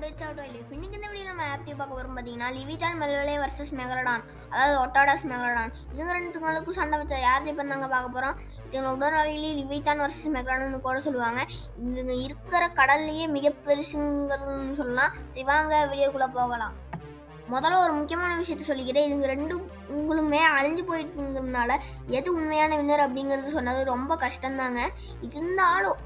Bits out of life. இன்னைக்கு இந்த வீடியோல நம்ம ஆப்டி பார்க்க வரோம் பாத்தீங்கன்னா லிவிதான் மெல்வலே vs மெகலடான், அதாவது ஒட்டாடாஸ் மெகலடான். இது ரெண்டுங்களுக்கும் சண்டை வச்ச யார் ஜெயிப்பாங்க பார்க்க போறோம். இதுங்க உடல் வகையிலே லிவிதான் vs மெகலடான் கூட சொல்லுவாங்க. இதுங்க இருக்கிற கடல்லையே மிக பெருசுங்கன்னு சொல்லலாம். சரி வாங்க வீடியோக்குள்ள போகலாம். முதல்ல ஒரு முக்கியமான விஷயத்த சொல்லிக்கிறேன். இதுங்க ரெண்டுங்களுமே அழிஞ்சு போயிட்டுங்கிறதுனால எது உண்மையான வின்னர் அப்படிங்கிறது சொன்னது ரொம்ப கஷ்டம்தாங்க. இருந்தாலும்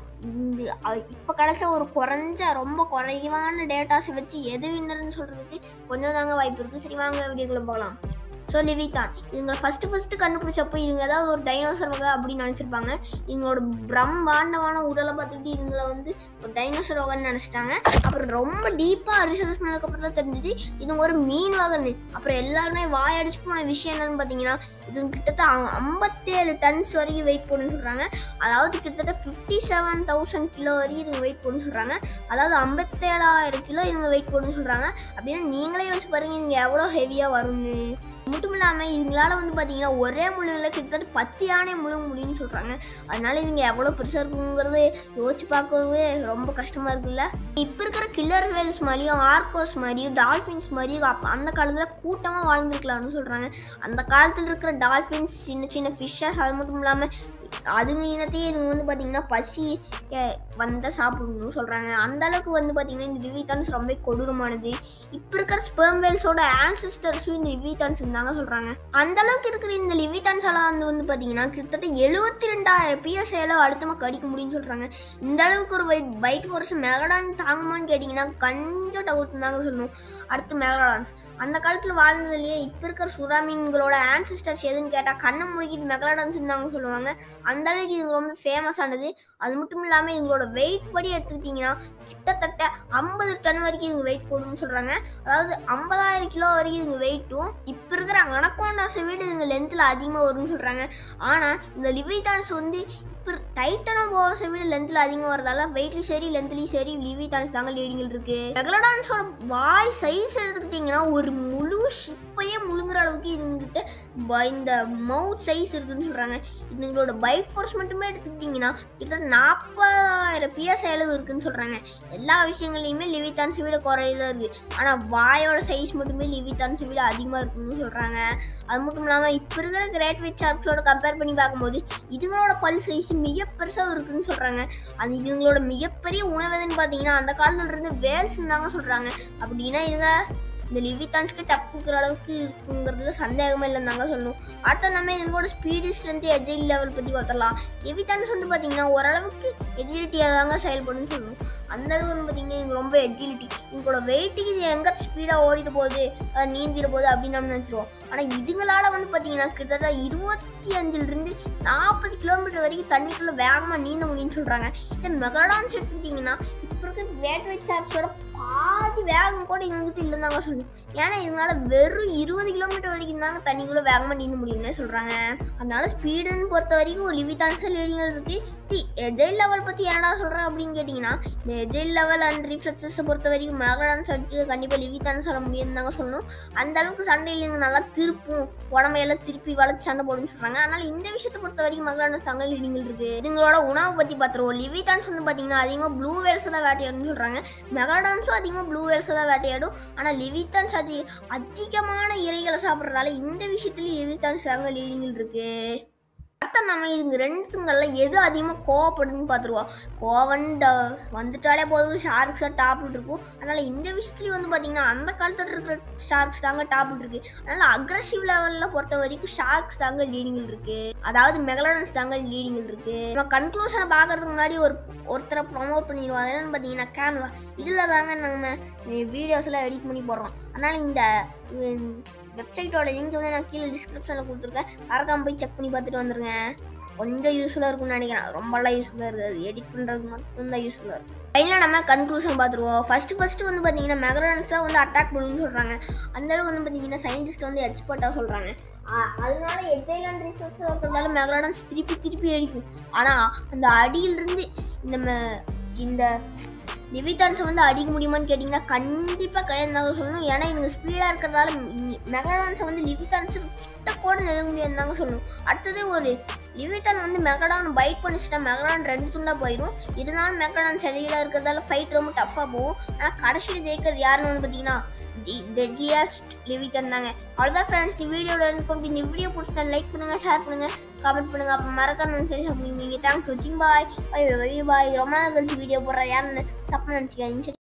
இப்போ கிடைச்ச ஒரு ரொம்ப குறைவான டேட்டாஸை வச்சு எது வின்னர்னு சொல்கிறதுக்கு கொஞ்சம் தாங்க வாய்ப்பு இருக்குது. சரி வாங்க வீடியோக்குள்ள போகலாம். ஸோ லிவிதான் இதுங்களை ஃபஸ்ட்டு கண்டுபிடிச்சப்போ இதுங்க ஏதாவது ஒரு டைனோசர் வகை அப்படின்னு நினச்சிருப்பாங்க. இவங்களோட பிரம்மாண்டமான உடலை பார்த்துக்கிட்டு இதுங்களை ஒரு டைனோசர் வகைன்னு நினச்சிட்டாங்க. அப்புறம் ரொம்ப டீப்பாக ரிசர்ச் பண்ணதுக்கப்புறம் தான் தெரிஞ்சிச்சு இதுங்க ஒரு மீன் வகைன்னு. அப்புறம் எல்லாருமே வாயடிச்சு போன விஷயம் என்னன்னு பார்த்தீங்கன்னா இதுங்க கிட்டத்தட்ட 57 டன்ஸ் வரைக்கும் வெயிட் போடுன்னு சொல்கிறாங்க. அதாவது கிட்டத்தட்ட 57,000 கிலோ வரைக்கும் இதுங்க வெயிட் போடுன்னு சொல்கிறாங்க. அதாவது 57,000 கிலோ இதுங்க வெயிட் போடுன்னு சொல்கிறாங்க. அப்படின்னா நீங்களே யோசிச்சு பாருங்க இதுங்க எவ்வளோ ஹெவியாக வரும்னு. மட்டும் இல்லாமல் இதுங்களால் பார்த்தீங்கன்னா ஒரே முழுவில் கிட்டத்தட்ட 10 யானை முழுங்க முடியும்னு சொல்கிறாங்க. அதனால இதுங்க எவ்வளோ பெருசாக இருக்குங்கிறது யோசிச்சு பார்க்கவே ரொம்ப கஷ்டமாக இருக்குல்ல. இப்போ இருக்கிற கில்லர் வேல்ஸ் மாதிரியும் ஆர்கோஸ் மாதிரியும் டால்ஃபின்ஸ் மாதிரியும் அந்த காலத்தில் கூட்டமாக வாழ்ந்துருக்கலாம்னு சொல்கிறாங்க. அந்த காலத்தில் இருக்கிற டால்ஃபின்ஸ் சின்ன ஃபிஷ்ஷஸ், அது மட்டும் இல்லாமல் அதுங்க இனத்தையே இதுங்க பார்த்தீங்கன்னா பசி வந்தால் சாப்பிடணும்னு சொல்கிறாங்க. அந்த அளவுக்கு பார்த்தீங்கன்னா இந்த லிவிதான்ஸ் ரொம்ப கொடூரமானது. இப்போ இருக்கிற ஸ்பெர்ம் வேல்ஸோட ஆன்செஸ்டர்ஸும் இந்த லிவிதான்ஸ் இருந்தாங்க சொல்கிறாங்க. அந்த அளவுக்கு இருக்கிற இந்த லிவிதான்ஸ் எல்லாம் பார்த்தீங்கன்னா கிட்டத்தட்ட 72,000 PSI அழுத்தமாக கடிக்க முடியும்னு சொல்கிறாங்க. இந்த அளவுக்கு ஒரு பைட் ஃபோர்ஸ் மெகடான் தாங்குமான்னு கேட்டிங்கன்னா கொஞ்சம் டவுட் தாங்க சொல்லணும். அடுத்து மெகலாடான்ஸ் அந்த காலத்தில் வாழ்ந்ததுலேயே இப்போ இருக்கிற சுறாமீன்களோட ஆன்செஸ்டர்ஸ் எதுன்னு கேட்டால் கண்ணை முடிக்கிட்டு மெகலாடான்ஸ் இருந்தாங்க சொல்லுவாங்க. அந்த அளவுக்கு இது ரொம்ப ஃபேமஸ் ஆனது. அது மட்டும் இல்லாமல் இவங்களோட வெயிட் படி எடுத்துக்கிட்டிங்கன்னா கிட்டத்தட்ட 50 டன் வரைக்கும் இவங்க வெயிட் போடுன்னு சொல்கிறாங்க. அதாவது 50,000 கிலோ வரைக்கும் இவங்க வெயிட்டும் இப்போ இருக்கிற அனகோண்டாஸை விட இவங்க லென்த்தில் அதிகமாக வரும்னு சொல்கிறாங்க. ஆனால் இந்த லிவிதான்ஸ் இப்போ டைட்டனோபோஸை விட லென்த்தில் அதிகமாக வரதால வெயிட்லையும் சரி லென்த்லையும் சரி லிவிதான்ஸ் தாங்க லீடிங்கில் இருக்குது. மெகலடான்ஸோட வாய் சைஸ் எடுத்துக்கிட்டிங்கன்னா ஒரு முழு ஷிப்பையே முழுங்குற அளவுக்கு இதுங்கிட்ட இந்த மவுத் சைஸ் இருக்குதுன்னு சொல்கிறாங்க. இதுங்களோட பைட் ஃபோர்ஸ் மட்டுமே எடுத்துக்கிட்டிங்கன்னா கிட்டத்தட்ட 40,000 PSI இருக்குதுன்னு சொல்கிறாங்க. எல்லா விஷயங்கள்லையுமே லிவிதான்ஸை விட குறையதான் இருக்குது. ஆனால் வாயோட சைஸ் மட்டுமே லிவிதான்ஸை விட அதிகமாக இருக்குதுன்னு சொல்கிறாங்க. அது மட்டும் இல்லாமல் இப்போ இருக்கிற கிரேட் வைட் ஷார்க்ஸோட கம்பேர் பண்ணி பார்க்கும்போது இதுங்களோட பல் சைஸ் மிக பெருசாக இருக்குன்னு சொல்கிறாங்க. அது இவங்களோட மிகப்பெரிய உணவு எதுன்னு பார்த்தீங்கன்னா அந்த காலத்துல இருந்து வேல்ஸ் தாங்க சொல்கிறாங்க. அப்படின்னா இதுங்க இந்த லிவிதான்ஸ்க்கு டப் கொடுக்குற அளவுக்கு இருக்குங்கிறதுல சந்தேகமே இல்லைந்தாங்க சொல்லணும். அடுத்த நம்ம இதோட ஸ்பீடு ஸ்ட்ரென்த் எஜிலிட்டி லெவல் பற்றி பார்த்தலாம். லிவிதான்ஸ் பார்த்தீங்கன்னா ஓரளவுக்கு எஜிலிட்டியாக தாங்க செயல்படுன்னு சொல்லணும். அந்த அளவுக்கு பார்த்தீங்கன்னா இவங்க ரொம்ப எஜிலிட்டி. இவங்களோட வெயிட்டுக்கு இது எங்கே ஸ்பீடாக ஓடிட்டு போகுது அதை நீந்திட போகுது அப்படின்னு நம்ம நினச்சிருவோம். ஆனால் இதுங்களால் பார்த்தீங்கன்னா கிட்டத்தட்ட 25 to 40 கிலோமீட்டர் வரைக்கும் தண்ணிக்குள்ளே வேகமாக நீந்த முடியும்னு சொல்கிறாங்க. இந்த மெகலாடான்ஸ் எடுத்துக்கிட்டிங்கன்னா இப்போ இருக்கிற கிரேட் வைட் ஷார்க்ஸோட பாதி வேகம் கூட எங்ககிட்ட இல்லைந்தாங்க சொல்லணும். ஏன்னா இதனால வெறும் 20 கிலோமீட்டர் வரைக்கும் தாங்க தண்ணிக்குள்ள வேகமாக நீந்த முடியும்னு சொல்கிறாங்க. அதனால ஸ்பீடுன்னு பொறுத்த வரைக்கும் லிவிதான்ஸ் லீடிங்கில் இருக்குது. எஜைல் லெவல் பற்றி என்னடா சொல்கிறேன் அப்படின்னு கேட்டிங்கன்னா இந்த எஜைல் லெவல் அண்ட் ரிஃப்ளெக்ஸஸை பொறுத்த வரைக்கும் மெகலாடான்ஸ் அடிச்சு கண்டிப்பாக லிவிதான்ஸ் சொல்ல முடியும்னு தாங்க சொல்லணும். அந்த அளவுக்கு சண்டையில் இவங்க நல்லா திருப்பும் உடம்பையெல்லாம் திருப்பி வளர்த்து சண்டை போடுன்னு சொல்கிறாங்க. அதனால் இந்த விஷயத்தை பொறுத்த வரைக்கும் மெகலாடான்ஸ் தாங்க லீடிங்கில் இருக்குது. இதுங்களோட உணவை பற்றி பார்த்துருவோம். லிவிதான்ஸ் பார்த்தீங்கன்னா அதிகமாக ப்ளூ வேல்ஸை தான் வேட்டையாடுன்னு சொல்கிறாங்க. மெகலாடான்ஸும் அதிகமாக ப்ளூ வேல்ஸை தான் வேட்டையாடும். ஆனால் லிவிதான்ஸ் அதிகமான இறைகளை சாப்பிட்றதால இந்த விஷயத்துலேயும் லிவிதான்ஸ் தாங்க லீடிங்கில் இருக்குது. அடுத்த நம்ம இதுங்க ரெண்டுத்துங்களில் எது அதிகமாக கோவப்படுதுன்னு பார்த்துருவோம். கோவன் வந்துட்டாலே போதும் ஷார்க்ஸாக டாப்பில் இருக்கும். அதனால் இந்த விஷயத்துலேயும் பார்த்தீங்கன்னா அந்த காலத்தில் இருக்கிற ஷார்க்ஸ் தாங்க டாப்பில் இருக்குது. அதனால் அக்ரெசிவ் லெவலில் பொறுத்த வரைக்கும் ஷார்க்ஸ் தாங்க லீடிங்கில் இருக்குது. அதாவது மெகலாடான்ஸ் தாங்க லீடிங்கில் இருக்குது. நம்ம கன்க்ளூஷனை பார்க்கறதுக்கு முன்னாடி ஒருத்தரை ப்ரொமோட் பண்ணிடுவோம். அது என்னென்னு பார்த்தீங்கன்னா கேன்வா. இதில் தாங்க நம்ம வீடியோஸ்லாம் எடிட் பண்ணி போடுறோம். அதனால் இந்த வெப்சைட்டோட லிங்க் நான் கீழே டிஸ்கிரிப்ஷனில் கொடுத்துருக்கேன். மறக்காம போய் செக் பண்ணி பார்த்துட்டு வந்துருங்க. கொஞ்சம் யூஸ்ஃபுல்லாக இருக்கும்னு நினைக்கிறேன். ரொம்பலாம் யூஸ்ஃபுல்லாக இருக்காது. எடிட் பண்ணுறதுக்கு மட்டும்தான் யூஸ்ஃபுல்லாக இருக்கும். ஃபைனலாக நம்ம கன்க்ளூஷன் பார்த்துருவோம். ஃபஸ்ட்டு பார்த்தீங்கன்னா மெகலாடான்ஸ் தான் அட்டாக் பண்ணுன்னு சொல்கிறாங்க. அந்த அளவுக்கு பார்த்தீங்கன்னா சயின்டிஸ்ட் எக்ஸ்பர்ட்டாக சொல்கிறாங்க. அதனால எஜைல் அண்ட் ரிஃப்ளெக்ஸ் இருக்கிறதால மெகலாடான்ஸ் திருப்பி அடிக்கும். ஆனால் அந்த அடியிலிருந்து இந்த லிவிதான்ஸை வந்து அடிக்க முடியுமான்னு கேட்டிங்கன்னா கண்டிப்பாக கிடையாது தாங்க சொல்லணும். ஏன்னா இவங்க ஸ்பீடாக இருக்கிறதால மெகடான்ஸை வந்து லிவிதான்ஸு கிட்ட கூட நெருங்க முடியாதுன்னு தாங்க சொல்லணும். அடுத்தது ஒரு லிவிதான் வந்து மெகடான் பைட் பண்ணிச்சுன்னா மெகடான் 2 துண்டாக போயிடும். இருந்தாலும் மெகடான் செதிலாக இருக்கிறதால ஃபைட் ரொம்ப டஃப்பாக போகும். ஆனால் கடைசியில் ஜெயிக்கிறது யாருன்னு வந்து பார்த்தீங்கன்னா தி டெட்லியஸ்ட் லிவிதான் தாங்க. அவ்வளோதான் ஃப்ரெண்ட்ஸ், இந்த வீடியோவில் இருக்கும். இந்த வீடியோ பிடிச்சா லைக் பண்ணுங்கள், ஷேர் பண்ணுங்கள், கமெண்ட் பண்ணுங்கள். அப்புறம் மறக்காம சரி நீங்கள் தேங்க்ஸ் வாட்சிங். பாய் பாய் பாய் பாய். ரொம்ப நாள் கழிச்சு வீடியோ போடுறேன், யாருன்னு தப்பு நினச்சிக்காதீங்க.